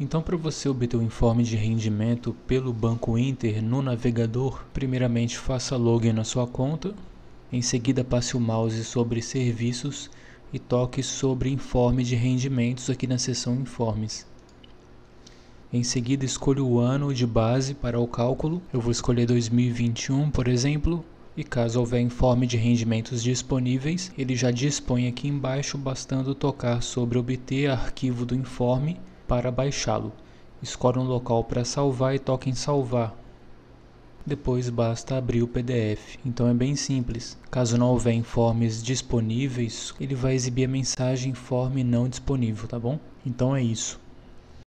Então, para você obter o informe de rendimento pelo Banco Inter no navegador, primeiramente faça login na sua conta, em seguida passe o mouse sobre serviços e toque sobre informe de rendimentos aqui na seção informes. Em seguida escolha o ano de base para o cálculo, eu vou escolher 2021, por exemplo, e caso houver informe de rendimentos disponíveis, ele já dispõe aqui embaixo, bastando tocar sobre obter arquivo do informe para baixá-lo. Escolha um local para salvar e toque em salvar. Depois basta abrir o PDF. Então é bem simples. Caso não houver informes disponíveis, ele vai exibir a mensagem informe não disponível, tá bom? Então é isso.